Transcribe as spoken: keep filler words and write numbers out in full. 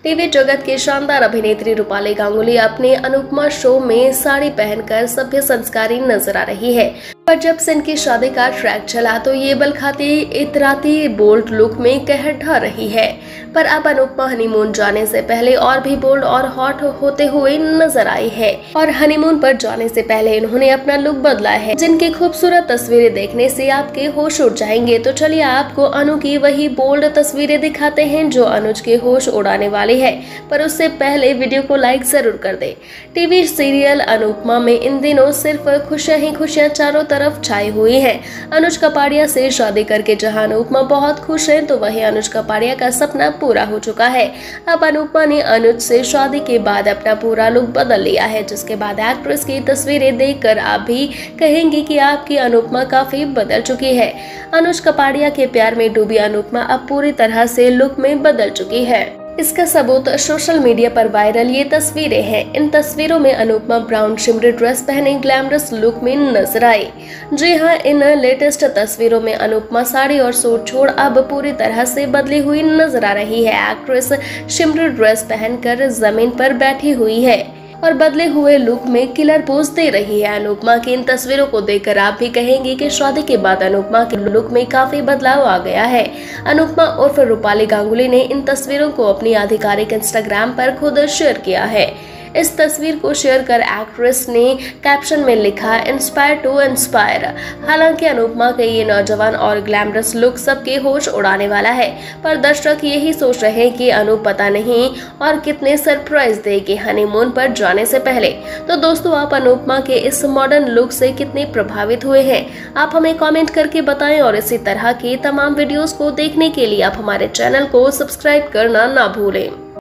TV जगत की शानदार अभिनेत्री रूपाली गांगुली अपने अनुपमा शो में साड़ी पहनकर सभ्य संस्कारी नजर आ रही है। पर जब से इनकी शादी का ट्रैक चला तो ये बल खाती इतराती बोल्ड लुक में कहर ढा रही है। पर अब अनुपमा हनीमून जाने से पहले और भी बोल्ड और हॉट होते हुए नजर आई है और हनीमून पर जाने से पहले इन्होंने अपना लुक बदला है, जिनकी खूबसूरत तस्वीरें देखने से आपके होश उड़ जाएंगे। तो चलिए आपको अनु की वही बोल्ड तस्वीरें दिखाते हैं जो अनुज के होश उड़ाने वाली है। पर उससे पहले वीडियो को लाइक जरूर कर दे। टीवी सीरियल अनुपमा में इन दिनों सिर्फ खुशियां ही खुशियां चारों तरफ छाई हुई है। अनुज कपाड़िया से शादी करके जहां अनुपमा बहुत खुश है तो वहीं अनुज कपाड़िया का सपना पूरा हो चुका है। अब अनुपमा ने अनुज से शादी के बाद अपना पूरा लुक बदल लिया है, जिसके बाद एक्ट्रेस की तस्वीरें देखकर आप भी कहेंगे कि आपकी अनुपमा काफी बदल चुकी है। अनुज कपाड़िया के प्यार में डूबी अनुपमा अब पूरी तरह से लुक में बदल चुकी है। इसका सबूत सोशल मीडिया पर वायरल ये तस्वीरें हैं। इन तस्वीरों में अनुपमा ब्राउन शिमरी ड्रेस पहने ग्लैमरस लुक में नजर आई। जी हां, इन लेटेस्ट तस्वीरों में अनुपमा साड़ी और सूट छोड़ अब पूरी तरह से बदली हुई नजर आ रही है। एक्ट्रेस शिमरी ड्रेस पहनकर जमीन पर बैठी हुई है और बदले हुए लुक में किलर पोज दे रही है। अनुपमा की इन तस्वीरों को देखकर आप भी कहेंगे कि शादी के बाद अनुपमा के लुक में काफी बदलाव आ गया है। अनुपमा उर्फ रूपाली गांगुली ने इन तस्वीरों को अपनी आधिकारिक इंस्टाग्राम पर खुद शेयर किया है। इस तस्वीर को शेयर कर एक्ट्रेस ने कैप्शन में लिखा, इंस्पायर टू इंस्पायर। हालांकि अनुपमा के ये नौजवान और ग्लैमरस लुक सबके होश उड़ाने वाला है, पर दर्शक यही सोच रहे हैं कि अनु पता नहीं और कितने सरप्राइज देगी हनीमून पर जाने से पहले। तो दोस्तों, आप अनुपमा के इस मॉडर्न लुक से कितने प्रभावित हुए हैं, आप हमें कमेंट करके बताएं। और इसी तरह की तमाम वीडियोस को देखने के लिए आप हमारे चैनल को सब्सक्राइब करना ना भूलें।